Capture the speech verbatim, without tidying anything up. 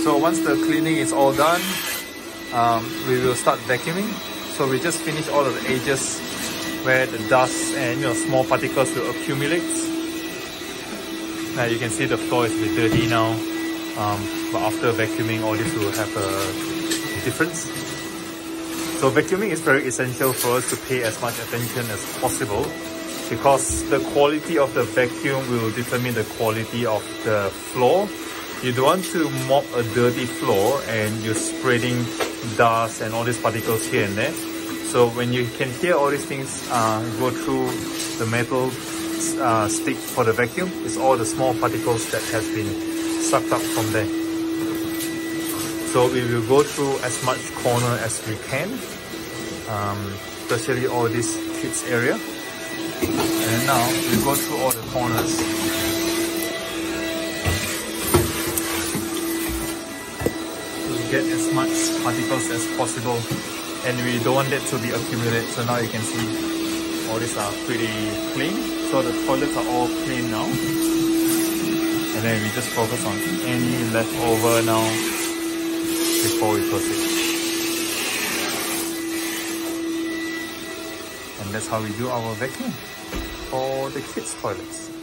So once the cleaning is all done, um, we will start vacuuming. So we just finish all of the edges where the dust and, you know, small particles will accumulate. Now you can see the floor is a bit dirty now, um, but after vacuuming, all this will have a difference. So vacuuming is very essential for us to pay as much attention as possible, because the quality of the vacuum will determine the quality of the floor. You don't want to mop a dirty floor and you're spreading dust and all these particles here and there. So when you can hear all these things uh, go through the metal uh, stick for the vacuum, it's all the small particles that has been sucked up from there. So we will go through as much corner as we can, um, especially all this kids area. And now we go through all the corners. We get as much particles as possible, and we don't want that to be accumulated. So now you can see all these are pretty clean. So the toilets are all clean now. And then we just focus on any leftover now before we proceed. And that's how we do our vacuum for the kids' toilets.